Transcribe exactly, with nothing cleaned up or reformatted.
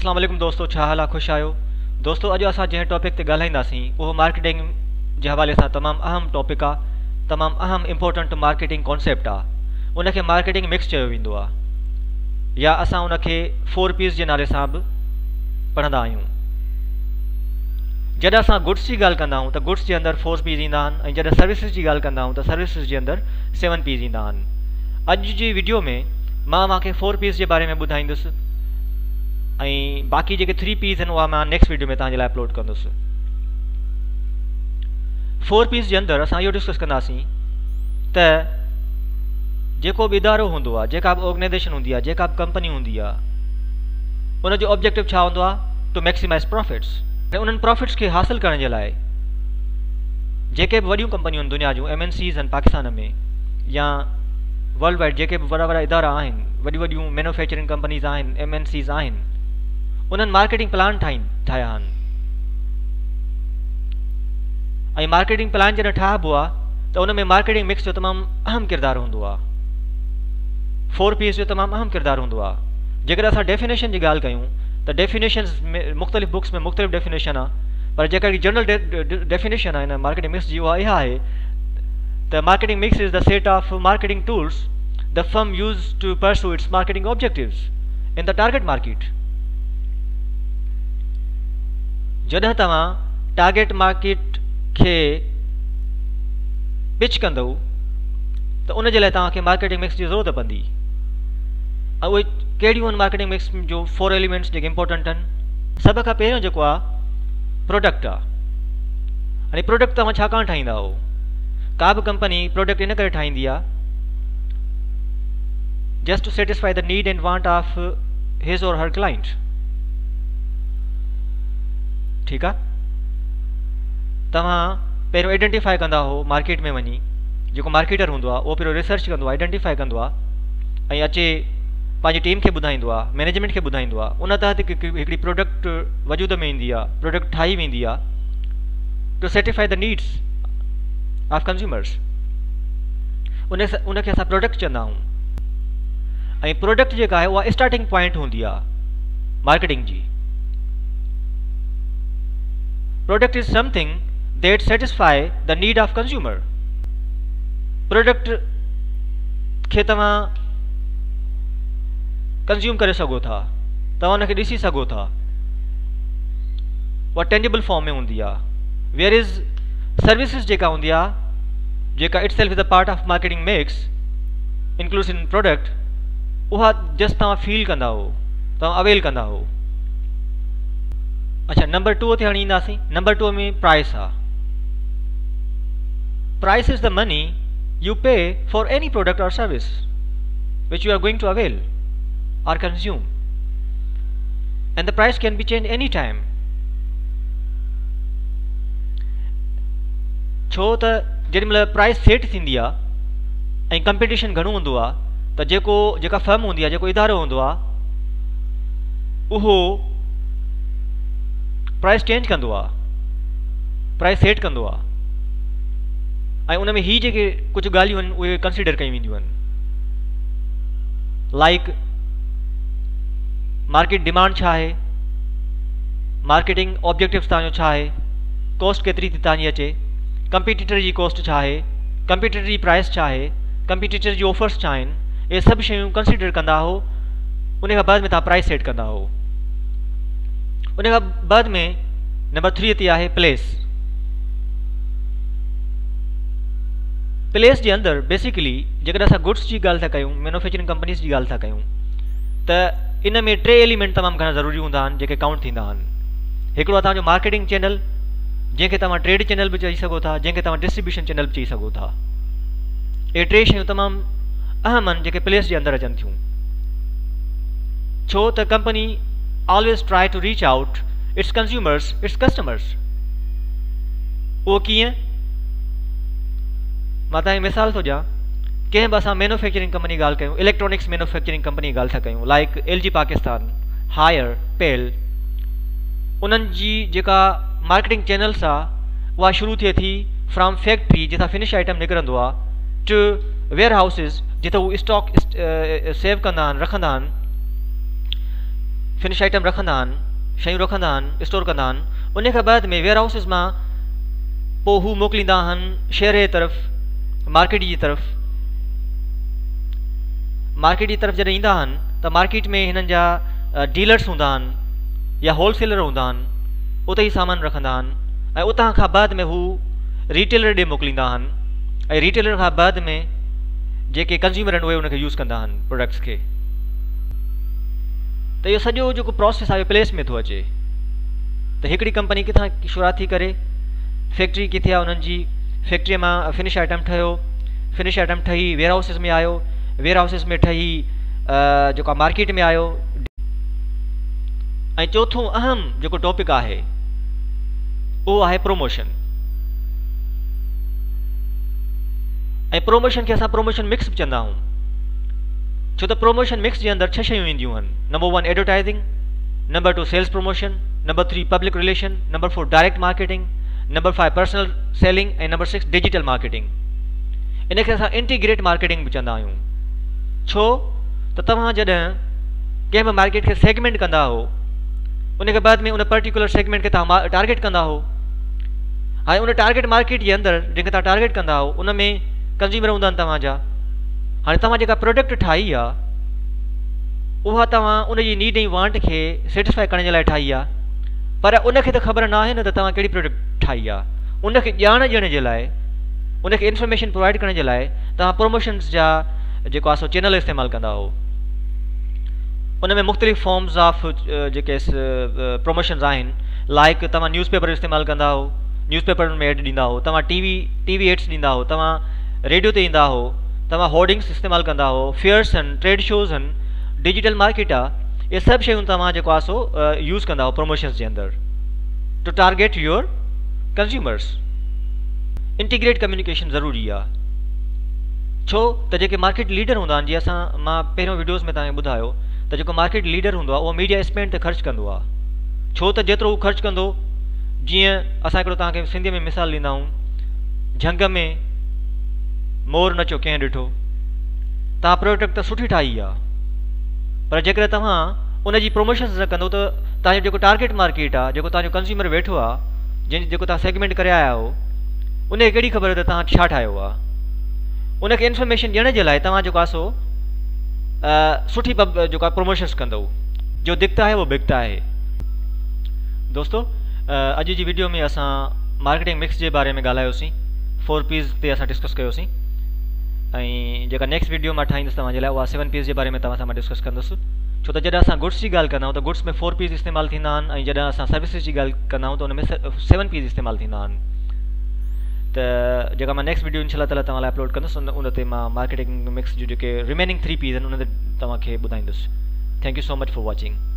अस्सलाम वालेकुम दोस्तों, छा हाल आहे? ख़ुशि आहियो दोस्तों। अॼु असां जंहिं टॉपिक ते ॻाल्हाईंदासीं उहो मार्केटिंग जे हवाले सां तमामु अहम टॉपिक आहे, तमामु अहम इम्पोर्टेंट मार्केटिंग कॉन्सेप्ट आहे। उनखे मार्केटिंग मिक्स चयो वेंदो आहे या असां उनखे फोर पीज़ जे नाले सां बि पढ़ंदा आहियूं। जॾहिं असां गुड्स जी ॻाल्हि कंदा आहियूं त गुड्स जे अंदरि फोर पीज़ ईंदा आहिनि, ऐं जॾहिं सर्विसिस जी ॻाल्हि कंदा आहियूं त सर्विसिस जे अंदरि सेवन पीज़ ईंदा आहिनि। अॼु जी वीडियो में मां तव्हांखे फोर पीज़ जे बारे में ॿुधाईंदुसि, ऐं बाक़ी जेके थ्री पीज़ आहिनि उहा मां नेक्स्ट वीडियो में तव्हांजे लाइ अपलोड कंदुसि। फोर पीज़ जे अंदरि असां इहो डिस्कस कंदासीं त जेको बि इदारो हूंदो आहे, जेका बि ऑर्गेनाइज़ेशन हूंदी आहे, जेका बि कंपनी हूंदी आहे, उनजो ऑब्जेक्टिव छा हूंदो आहे? To maximize profits. ऐं उन्हनि प्रॉफिट्स खे हासिल करण जे लाइ जेके बि वॾियूं कंपनियूं आहिनि दुनिया जूं, एम एन सीज़ आहिनि पाकिस्तान में या वर्ल्ड वाइड, जेके बि वॾा वॾा इदारा आहिनि, वॾियूं वॾियूं मैन्युफैक्चरिंग कंपनीज़ आहिनि, एम एन सीज़ आहिनि, उन्हनि मार्केटिंग प्लान ठाहिनि ठाहिया आहिनि। ऐं मार्केटिंग प्लान जॾहिं ठाहिबो आहे त उन में मार्केटिंग मिक्स जो तमामु अहम किरदारु हूंदो आहे, फोर पीज़ जो तमामु अहम किरदारु हूंदो आहे। जेकर असां डेफिनेशन जी ॻाल्हि कयूं त डेफिनेशन्स में मुख़्तलिफ़ बुक्स में मुख़्तलिफ़ डेफिनेशन आहे, पर जेका जनरल डेफिनेशन आहे हिन मार्केटिंग मिक्स जी उहा इहा आहे त marketing mix is the set of marketing tools the firm use to pursue its marketing objectives in the target market. जॾहिं तव्हां टारगेट मार्केट खे पिच कंदव त उन जे लाइ तव्हांखे मार्केटिंग मिक्स जी ज़रूरत पवंदी। ऐं उहे कहिड़ियूं आहिनि मार्केटिंग मिक्स जो फोर एलिमेंट्स जेके इम्पोर्टेंट आहिनि? सभ खां पहिरियों जेको आहे प्रोडक्ट आहे। हाणे प्रोडक्ट तव्हां छाकाणि ठाहींदा हो? का बि कंपनी प्रोडक्ट इन करे ठाहींदी आहे just to satisfy the need and want of his or हर क्लाइंट। ठीकु आहे, तव्हां पहिरियों आइडेंटिफाई कंदा हो मार्केट में वञी, जेको मार्केटर हूंदो आहे उहो पहिरियों रिसर्च कंदो आहे, आइडेंटिफाई कंदो आहे, ऐं अचे पंहिंजी टीम खे ॿुधाईंदो आहे, मैनेजमेंट खे ॿुधाईंदो आहे। उन तहत हिकिड़ी प्रोडक्ट वजूद में ईंदी आहे, प्रोडक्ट ठाही वेंदी आहे to satisfy the needs of consumers. उन उनखे असां प्रोडक्ट चवंदा आहियूं। ऐं प्रोडक्ट जेका आहे उहा स्टार्टिंग पॉइंट हूंदी आहे मार्केटिंग जी। Product is something that satisfy the need of consumer. Product खे तव्हां कंज्यूम करे सघो था, तव्हां उनखे ॾिसी सघो था, उहा टेंजिबल फॉर्म में हूंदी आहे। वेयर इज़ सर्विसिस जेका हूंदी आहे, जेका itself is a part of marketing mix inclusive in product, उहा जस्ट तव्हां फील कंदा हो, तव्हां अवेल कंदा हो। अच्छा, नंबर टू ते हाणे ईंदासीं। नंबर टू में प्राइस आहे। Price is the money you pay for any product or service which you are going to avail or consume, and the price can be changed any time. छो त जेॾी महिल price set थींदी आहे ऐं competition घणो हूंदो आहे त जेको जेका फर्म हूंदी आहे, जेको इदारो हूंदो आहे, उहो प्राइस चेंज कंदो आहे, प्राइस सेट कंदो आहे। ऐं उन में ही जेके कुझु ॻाल्हियूं आहिनि उहे कंसिडर कयूं वेंदियूं आहिनि, लाइक मार्केट डिमांड छा आहे, मार्केटिंग ऑब्जेक्टिव्स तव्हांजो छा आहे, कॉस्ट केतिरी थी तव्हांजी अचे, कंपीटीटर जी कॉस्ट छा आहे, कंपीटीटर जी प्राइस छा आहे, कंपीटीटर जी ऑफर्स छा आहिनि, इहे सभु शयूं कंसिडर कंदा हो। उन खां बाद में तव्हां प्राइस सेट कंदा हो। उन खां बाद में नंबर थ्री ते आहे प्लेस। प्लेस जे अंदरि बेसिकली जेकॾहिं असां गुड्स जी ॻाल्हि था कयूं, मैन्युफैक्चरिंग कंपनीज़ जी ॻाल्हि था कयूं, त इन में टे एलिमेंट तमामु घणा ज़रूरी हूंदा आहिनि जेके काउंट थींदा आहिनि। हिकिड़ो आहे तव्हांजो मार्केटिंग चैनल, जंहिंखे तव्हां ट्रेड चैनल बि चई सघो था, जंहिंखे तव्हां डिस्ट्रीब्यूशन चैनल बि चई सघो था। इहे टे शयूं तमामु अहम आहिनि जेके प्लेस जे अंदरि अचनि थियूं। छो त company always try to reach out its consumers, its customers. उहो कीअं? मां तव्हांखे मिसाल थो ॾियां। कंहिं बि असां मैन्युफैक्चरिंग कंपनी ॻाल्हि कयूं, इलेक्ट्रॉनिक्स मैन्युफैक्चरिंग कंपनी ॻाल्हि था कयूं, like L G Pakistan, Haier, PEL, उन्हनि जी जेका मार्केटिंग चैनल्स आहे उहा शुरू थिए थी फ्रॉम फैक्ट्री जितां फिनिश आइटम निकिरंदो आहे टू वेयर हाउसिस जिते उहे स्टॉक सेव कंदा आहिनि, रखंदा आहिनि। फिनिश आइटम रखंदा आहिनि, शयूं रखंदा आहिनि, स्टोर कंदा आहिनि, उन खां बाद में वेयर हाउसिस मां पोइ हू मोकिलींदा आहिनि शहर जे तरफ़, मार्केट जी तरफ़। मार्केट जी तरफ़ जॾहिं ईंदा आहिनि त मार्केट में हिननि जा डीलर्स हूंदा आहिनि या होलसेलर हूंदा आहिनि, उते ई सामान रखंदा आहिनि ऐं उतां खां बाद में हू रिटेलर ॾे मोकिलींदा आहिनि ऐं रिटेलर खां बाद में जेके कंज्यूमर आहिनि उहे उनखे यूज़ कंदा आहिनि प्रोडक्ट्स खे। त इहो सॼो जेको प्रोसेस आहे प्लेस में थो अचे। त हिकिड़ी कंपनी किथां शुरूआत थी करे, फैक्ट्री किथे आहे उन्हनि जी, फैक्ट्रीअ मां फिनिश आइटम ठहियो, फिनिश आइटम ठही वेयर हाउसिस में आयो, वेयर हाउसिस में ठही जेको आहे मार्केट में आयो। ऐं चोथों अहम जेको टॉपिक आहे उहो आहे प्रोमोशन। ऐं प्रोमोशन खे असां प्रोमोशन मिक्स बि चवंदा आहियूं, छो त प्रोमोशन मिक्स जे अंदरि छह शयूं ईंदियूं आहिनि। Number one advertising, number two sales promotion, number three public relation, number four direct marketing, number five personal selling ऐं नंबर सिक्स डिजिटल मार्केटिंग। इन खे असां इंटीग्रेट मार्केटिंग बि चवंदा आहियूं। छो त तव्हां जॾहिं कंहिं बि मार्केट खे सेगमेंट कंदा हो, उन खां बाद में उन पर्टिकुलर सेगमेंट खे तव्हां टारगेट कंदा हो। हाणे उन टारगेट मार्केट जे अंदरि जंहिंखे तव्हां टारगेट कंदा हो उन में कंज्यूमर हूंदा आहिनि तव्हांजा। हाणे तव्हां जेका प्रोडक्ट ठाही आहे उहा तव्हां उनजी नीड ऐं वांट खे सेटिस्फाई करण जे लाइ ठाही आहे, पर उनखे त ख़बर न आहे न त तव्हां कहिड़ी प्रोडक्ट ठाही आहे। उनखे ॼाण ॾियण जे लाइ, उनखे इंफॉर्मेशन प्रोवाइड करण जे लाइ तव्हां प्रोमोशन्स जा जेको आहे सो चैनल इस्तेमालु कंदा हो। उन में मुख़्तलिफ़ फॉर्म्स ऑफ जेके प्रोमोशन्स आहिनि, लाइक तव्हां न्यूज़पेपर इस्तेमालु कंदा हो, न्यूज़पेपर में एड ॾींदा हो, तव्हां टीवी टीवी एड्स ॾींदा हो, तव्हां रेडियो ते ईंदा हो, तव्हां होर्डिंग्स इस्तेमालु कंदा हो, फेयर्स आहिनि, ट्रेड शोज़ आहिनि, डिजिटल मार्केट आहे। इहे सभु शयूं तव्हां जेको आहे सो यूज़ कंदा हो प्रोमोशन्स जे अंदरि to target your consumers. Integrate communication ज़रूरी आहे, छो त जेके मार्केट लीडर हूंदा आहिनि, जीअं असां मां पहिरियों वीडियोज़ में तव्हांखे ॿुधायो त जेको मार्केट लीडर हूंदो आहे उहो मीडिया स्पेंड ते ख़र्चु कंदो आहे। छो त जेतिरो उहो ख़र्चु कंदो, जीअं असां हिकिड़ो तव्हांखे सिंधीअ में मिसाल ॾींदा आहियूं, झंग में मोर नचो कंहिं ॾिठो। तव्हां प्रोडक्ट त सुठी ठाही आहे, पर जेकर तव्हां उनजी प्रोमोशन्स न कंदो त तव्हांजो जेको टारगेट मार्केट आहे, जेको तव्हांजो कंज्यूमर वेठो आहे, जंहिं जेको तव्हां सेगमेंट करे आया हो, उनखे कहिड़ी ख़बर त तव्हां छा ठाहियो आहे। उनखे इंफॉर्मेशन ॾियण जे लाइ तव्हां जेको आहे सो सुठी पब जेको आहे प्रोमोशन्स कंदो, जो दिखता है वो बिकता है। दोस्तों, अॼु जी वीडियो में असां मार्केटिंग मिक्स जे बारे में ॻाल्हायोसीं, फोर पीज़ ते असां डिस्कस कयोसीं। ऐं जेका नेक्स्ट वीडियो मां ठाहींदुसि तव्हांजे लाइ उहा सेवन पीज़ जे बारे में तव्हां सां मां डिस्कस कंदुसि। छो त जॾहिं असां गुड्स जी ॻाल्हि कंदा आहियूं त गुड्स में फोर पीज़ इस्तेमालु थींदा आहिनि, ऐं जॾहिं असां सर्विसिस जी ॻाल्हि कंदा आहियूं त उन में सेवन पीज़ इस्तेमालु थींदा आहिनि। त जेका मां नेक्स्ट वीडियो इनशाला ताला तव्हां लाइ अपलोड कंदुसि, उन उन ते मां मार्केटिंग मिक्स जूं जेके रिमेनिंग थ्री पीज़ आहिनि उन ते तव्हांखे ॿुधाईंदुसि। Thank you so much for watching.